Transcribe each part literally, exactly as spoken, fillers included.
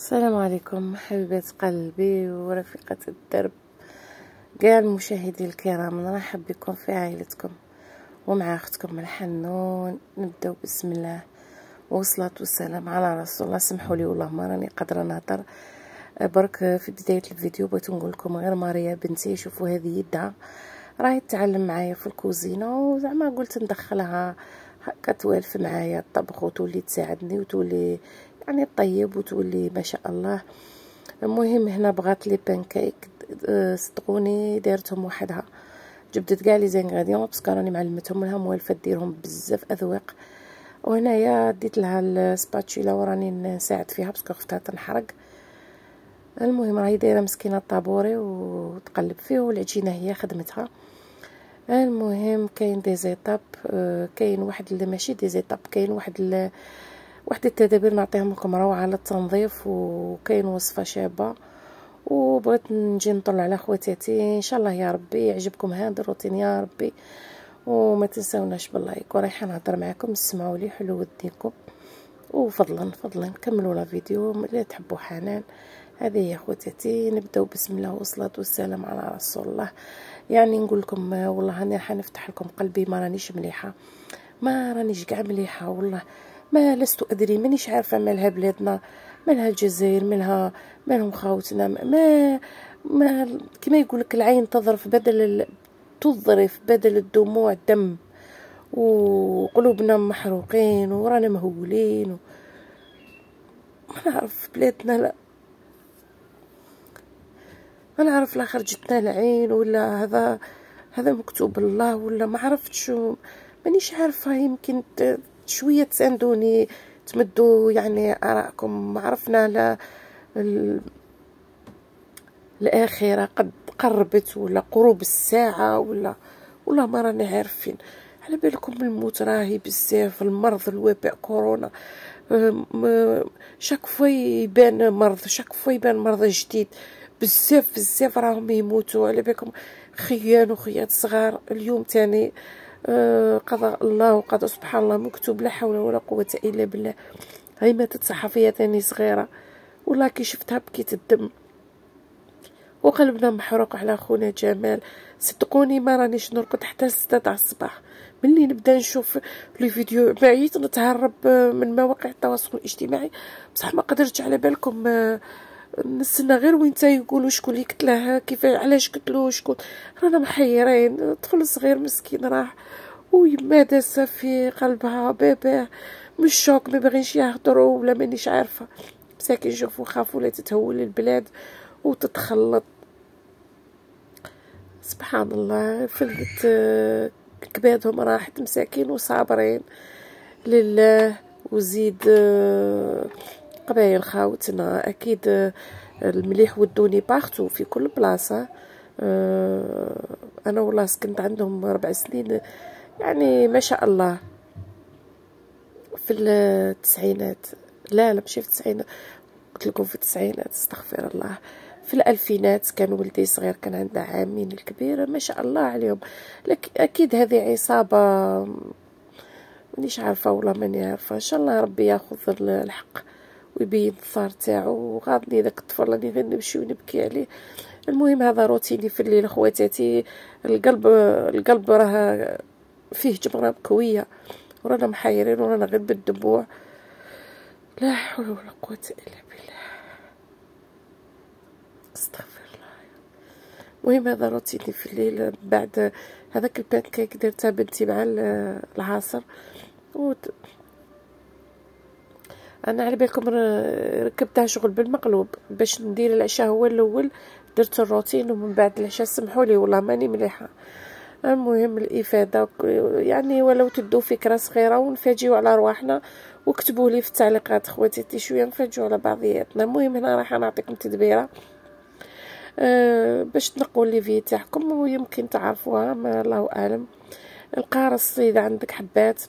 السلام عليكم حبيبات قلبي ورفيقة الدرب، كاع المشاهدين الكرام، نرحب بكم في عائلتكم ومع اختكم الحنون. نبداو بسم الله والصلاه والسلام على رسول الله. سمحوا لي والله ما راني قادره نهضر برك في بدايه الفيديو. بغيت نقول لكم غير ماريا بنتي، شوفوا هذه يدها راهي تتعلم معايا في الكوزينه، وزعما قلت ندخلها هكا توالف معايا الطبخ وتولي تساعدني وتولي يعني طيب وتولي ما شاء الله. المهم هنا بغات لي بانكيك، صدقوني دارتهم وحدها، جبدت كاع لي زانغريديون باسكو راني معلمتهم لها موالفه ديرهم بزاف اذواق. وهنايا ديت لها السباتشولا وراني نساعد فيها باسكو خفتها تنحرق. المهم راهي دايره مسكينه الطابوري وتقلب فيه، والعجينه هي خدمتها. المهم كاين دي زيتاب، كاين واحد اللي ماشي دي زيتاب، كاين واحد اللي واحد التدابير نعطيهم لكم روعه للتنظيف، وكاين وصفه شابه. وبغيت نجي نطل على خواتاتي ان شاء الله يا ربي يعجبكم هذا الروتين يا ربي، وما تنساوناش باللايك. ورايحه نهضر معكم، اسمعوا لي حلو وديكم، وفضلا فضلا كملوا لا فيديو اللي تحبوا حنان. هذه هي خواتاتي، نبداو بسم الله والصلاه والسلام على رسول الله. يعني نقول لكم والله انا حنفتح لكم قلبي، ما رانيش مليحه، ما رانيش كاع مليحه والله، ما لست ادري، مانيش عارفه مالها بلادنا، مالها الجزائر، مالها مالهم خاوتنا، ما ما كما يقول لك العين تظرف بدل ال... تظرف بدل الدموع دم، وقلوبنا محروقين ورانا مهولين و... ما نعرف بلادنا، لا ما نعرف لا خرجتنا العين ولا هذا هذا مكتوب الله ولا ما عرفتش، مانيش عارفه. يمكن شويه تساندوني تمدوا يعني آراءكم. ما عرفنا لا ال... الآخرة قد قربت ولا قروب الساعة ولا والله ما راني عارفين. على بالكم الموت راهي بزاف، المرض الوباء كورونا شاك فوا يبان مرض، شاك فوا يبان مرض جديد، بزاف بزاف راهم يموتوا. على بالكم خيان وخيات صغار اليوم تاني آه قضاء الله وقضاء سبحان الله مكتوب، لا حول ولا قوة إلا بالله. هاي ماتت صحفية تاني صغيرة والله كي شفتها بكيت الدم وقلبنا محروق على خونا جمال. صدقوني ما رانيش نرقد حتى ستة تاع الصباح، ملي نبدا نشوف لي فيديو بعيد نتهرب من مواقع التواصل الاجتماعي، بصح ما قدرتش. على بالكم نستنى غير وين تا يقولوا شكون اللي قتله، كيف علاش قتلوه، شكون. رانا محيرين، طفل صغير مسكين راح ويما داسه في قلبها باباه من الشوك، ما باغينش يهضروا ولا مانيش عارفه. مساكين شوفوا خافوا لا تتهول البلاد وتتخلط. سبحان الله فلت كبادهم راحت مساكين وصابرين لله. وزيد قبايل خاوتنا اكيد المليح ودوني باختو في كل بلاصه. انا والله سكنت عندهم ربع سنين، يعني ما شاء الله في التسعينات، لا لا ماشي في التسعينات، قلت لكم في التسعينات استغفر الله، في الألفينات كان ولدي صغير، كان عنده عامين الكبير ما شاء الله عليهم. لك أكيد هذه عصابة مانيش عارفة والله ماني عارفة. إن شاء الله ربي ياخذ الحق ويبين الثار تاعو. وغاضني ذاك الطفل راني غير نمشي ونبكي عليه. المهم هذا روتيني في الليل خواتاتي. القلب القلب راه فيه جمرة قوية ورانا محيرين ورانا غير بالدموع، لا حول ولا قوة إلا بالله، استغفر الله. المهم هذا روتيني في الليل. بعد هذاك البانكيك درتها بنتي مع العصر وت... انا على بالكم ركبتها شغل بالمقلوب باش ندير العشاء هو الاول، درت الروتين ومن بعد العشاء سمحوا لي والله ماني مليحه. المهم الافاده يعني ولو تدوا فكره صغيره ونفاجئوا على رواحنا، واكتبوا لي في التعليقات خواتاتي شويه نفاجئوا على بعضياتنا. المهم هنا راح نعطيكم تدبيره أه باش تنقوا لي في تاعكم ويمكن تعرفوها، ما الله اعلم. القارص اذا عندك حبات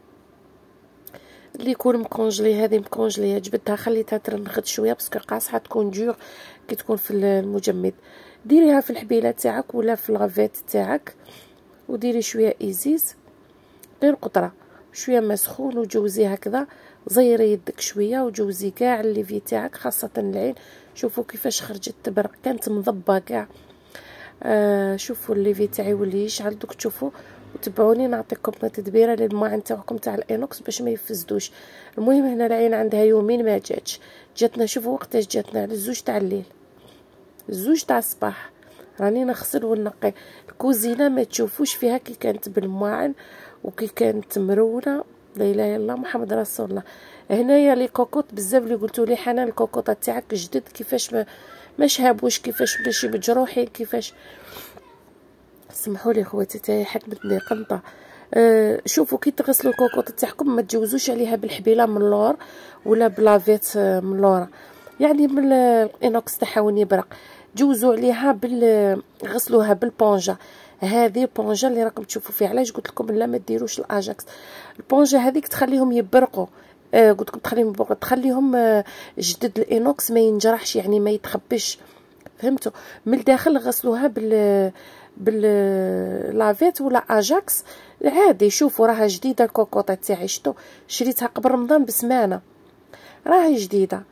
اللي يكون مكونجلي، هذه مكونجليه جبدتها خليتها ترنخت شويه باسكو قاصحه تكون جور كي تكون في المجمد. ديريها في الحبيله تاعك ولا في الغافيت تاعك وديري شويه ايزيز غير قطره شويه ما سخون وجوزي هكذا زيري يدك شويه وجوزي كاع الليفي تاعك خاصه العين. شوفوا كيفاش خرجت تبرق، كانت مضبه كاع. آه شوفوا الليفي تاعي ولي يشعل. دوك تشوفوا وتبعوني نعطيكم تدبيره للماعن تاعكم تاع الانوكس باش ما يفسدوش. المهم هنا العين عندها يومين ما جاتش، جاتنا شوفوا وقتاش جاتنا على الزوج تاع الليل، الزوج تاع الصباح. راني نغسل ونقي الكوزينه، ما تشوفوش فيها كي كانت بالماعن وكي كانت مرونه. لا اله الا الله محمد رسول الله. هنايا لي كوكوط بزاف اللي قلتوا لي حنان الكوكوطات تاعك جدد كيفاش ما ما شهابوش، كيفاش ماشي مجروحين، كيفاش. سمحوا لي خواتي تاعي حكمتني قنطه. أه شوفوا كي تغسلوا الكوكوط تاعكم ما تجوزوش عليها بالحبيله من اللور ولا بلافيت من اللور، يعني من الانوكس تاعها وين يبرق. جوزوا عليها بال غسلوها بالبونجا. هذه البونجا اللي راكم تشوفوا فيها. علاش قلت لكم لا ما ديروش الاجاكس؟ البونجا هذيك تخليهم يبرقوا. آه قلت لكم تخليهم يبرقوا، تخليهم آه جدد الانوكس ما ينجرحش، يعني ما يتخبش. فهمتوا؟ من الداخل غسلوها بال باللافيت ولا اجاكس عادي. شوفوا راها جديده الكوكوطه تاعي، شتو شريتها قبل رمضان بسمانه، راهي جديده.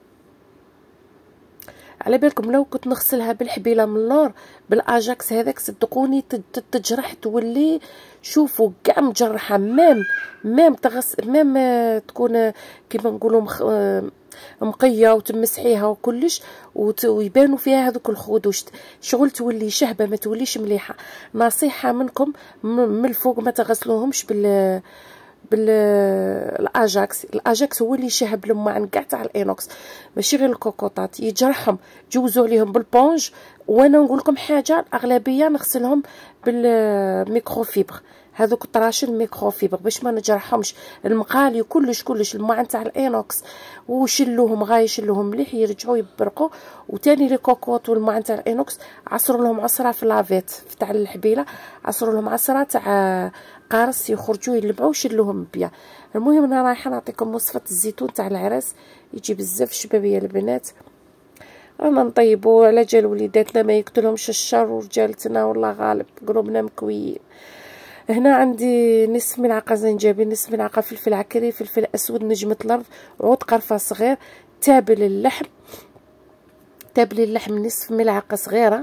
على بالكم لو كنت نغسلها بالحبيله من اللور بالاجاكس هذاك صدقوني تجرح تولي. شوفوا كاع مجرحه، مام مام تغسل مام تكون كيما نقولوا مخ... مقيه وتمسحيها وكلش ويبانوا فيها هذوك الخدود شغل تولي شهبه، ما توليش مليحه. نصيحه منكم من الفوق ما تغسلوهمش بال بالاجاكس. الاجاكس هو اللي يشهب الماعن كاع تاع الانوكس، ماشي غير الكوكوطات يجرحهم. جوزوا عليهم بالبونج. وانا نقول لكم حاجه، الاغلبيه نغسلهم بالميكروفيبر، هذوك الطراشل الميكروفيبر باش ما نجرحهمش. المقالي كلش كلش الماعن تاع الانوكس وشلوهم غاي يشلوهم مليح يرجعوا يبرقوا. وتاني لي كوكوط والماعن تاع الانوكس عصروا لهم عصره في لافيت تاع الحبيله، عصروا لهم عصره تاع قارص يخرجوا يلمعوا وشلوهم بيا. المهم انا رايحه نعطيكم وصفه الزيتون تاع العراس، يجي بزاف شبابيه البنات. رانا نطيبوا على جال وليداتنا ما يقتلهمش الشر، ورجالتنا والله غالب قلوبنا مكويين. هنا عندي نصف ملعقه زنجبيل، نصف ملعقه فلفل عكري، فلفل اسود، نجمه الارض، عود قرفه صغير، تابل اللحم، تابل اللحم نصف ملعقه صغيره،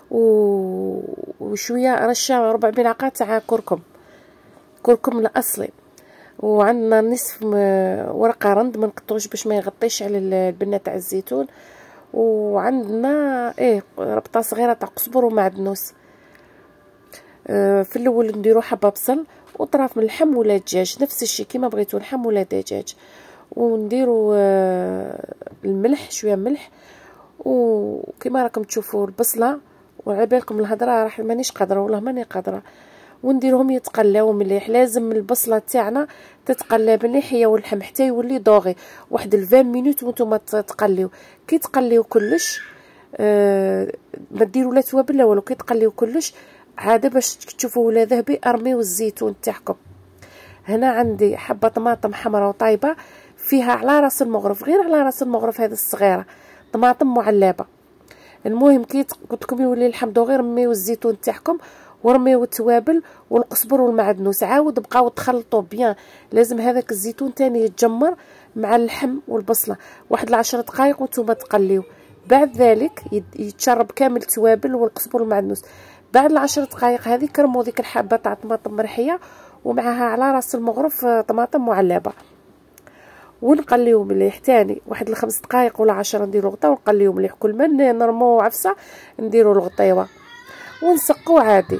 وشويه رشه ربع ملعقه تاع كركم، كركم الاصلي. وعندنا نصف ورقه رند ما نقطعوش باش ما يغطيش على البنه تاع الزيتون. وعندنا ايه ربطه صغيره تاع قزبر ومعدنوس. آه في الاول نديرو حبه بصل وطراف من اللحم ولا الدجاج، نفس الشيء كيما بغيتو لحم ولا دجاج. ونديرو آه الملح، شويه ملح، وكيما راكم تشوفوا البصله. وعلى بالكم الهضره راح مانيش قادره والله ماني قادره. ونديرهم يتقلاو مليح، لازم البصله تاعنا تتقلى مليح هي واللحم حتى يولي دوغي واحد الفان مينوت وانتم تقليو. كي تقليو كلش آه ما ديروا لا توابل لا والو، كي تقليو كلش عاد باش تشوفوا ولا ذهبي ارميو الزيتون تاعكم. هنا عندي حبه طماطم حمراء وطايبه فيها على راس المغرف، غير على راس المغرف هذه الصغيره، طماطم معلبه. المهم كي قلت لكم يولي اللحم دوغي رميو الزيتون تاعكم ورميو التوابل والقزبر والمعدنوس، عاود بقاو تخلطوا بيان. لازم هذاك الزيتون تاني يتجمر مع اللحم والبصله واحد العشر دقائق وانتم تقليو. بعد ذلك يتشرب كامل التوابل والقزبر والمعدنوس. بعد العشر دقائق هذه كرموا ديك الحبه تاع طماطم مرحيه ومعها على راس المغرف طماطم معلبه، ونقليو مليح تاني واحد الخمس دقائق ولا عشرة. نديرو غطا ونقليو مليح. كل ما نرمو عفسه نديرو الغطيوه ونسقو عادي.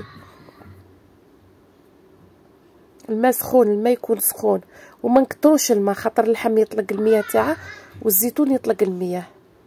الماء سخون، الماء يكون سخون وما نكثروش الماء خاطر اللحم يطلق المياه تاعه والزيتون يطلق المياه.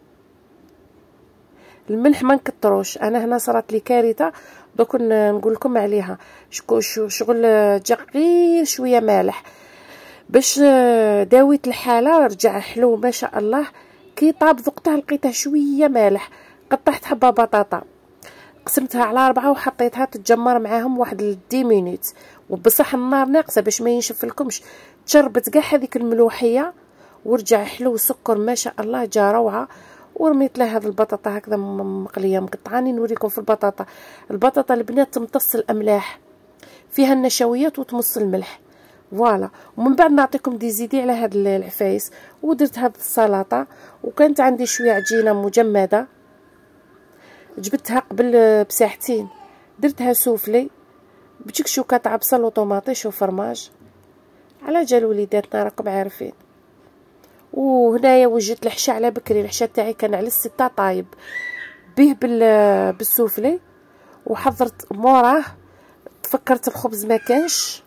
الملح ما نكثروش. انا هنا صارت لي كارثه دوك نقول لكم عليها. شغل جا غير شويه مالح باش داويت الحاله، رجع حلو ما شاء الله. كي طاب ذقته لقيته شويه مالح، قطعت حبه بطاطا قسمتها على أربعة وحطيتها تتجمر معاهم واحد الدي مينوت، وبصح النار ناقصه باش ما ينشف لكمش. تشربت كاع هذيك الملوحيه ورجع حلو سكر ما شاء الله، جا روعه. ورميت له هذه البطاطا هكذا مقليه مقطعاني. نوريكم في البطاطا. البطاطا البنات تمتص الاملاح، فيها النشويات وتمص الملح. فوالا. ومن بعد نعطيكم دي زيدي على هاد العفايس. ودرت هاد السلطه، وكانت عندي شويه عجينه مجمده جبتها قبل بساعتين، درتها سوفلي بشكشوكه تاع بصل وطوماطيش وفرماج على جال وليداتنا راكم عارفين. وهنايا وجدت الحشا على بكري، الحشا تاعي كان على الستة طايب به بالسوفلي، وحضرت موراه تفكرت الخبز ما كانش.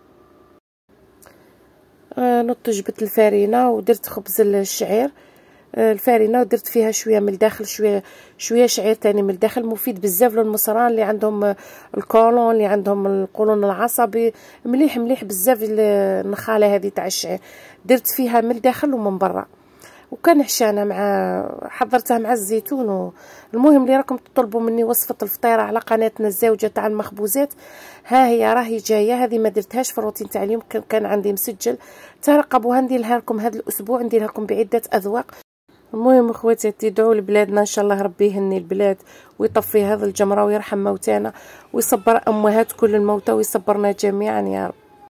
آه نط جبت الفارينه ودرت خبز الشعير، آه الفارينه ودرت فيها شويه من الداخل شويه شويه شعير تاني من الداخل، مفيد بزاف للمصران اللي عندهم الكولون، اللي عندهم القولون العصبي، مليح مليح بزاف النخاله هذه تاع الشعير. درت فيها من الداخل ومن برا، وكان حشانه مع حضرتها مع الزيتون. و... المهم اللي راكم تطلبوا مني وصفه الفطيره على قناتنا الزوجه تاع المخبوزات، ها هي راهي جايه. هذه ما درتهاش في الروتين تاع اليوم، كان عندي مسجل، ترقبوها نديرها لكم هذا الاسبوع، نديرها لكم بعده اذواق. المهم اخواتي تدعوا لبلادنا ان شاء الله ربي يهني البلاد ويطفي هذا الجمره ويرحم موتانا ويصبر امهات كل الموتى ويصبرنا جميعا يا رب.